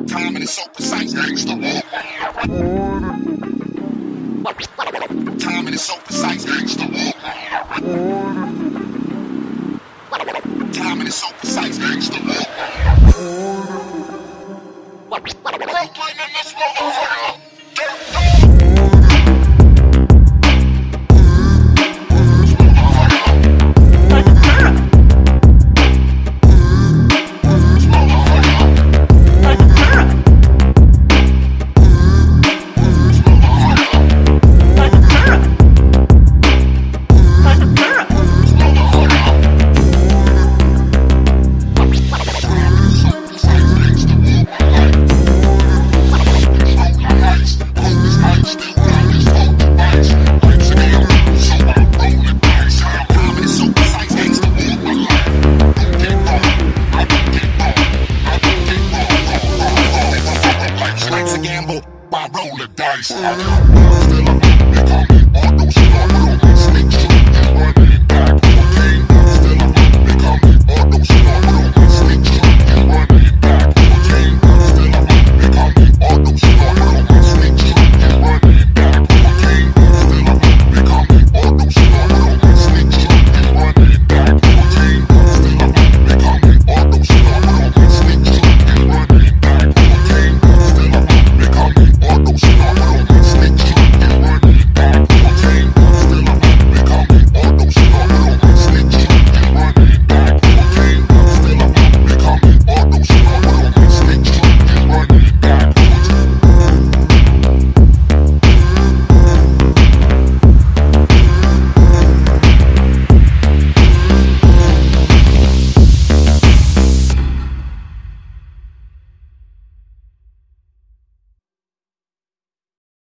Timing is so precise, gangsta. Timing is so precise, gangsta. Timing is so precise, gangsta. Brooklyn in this motherfucker. Gamble by roll the dice.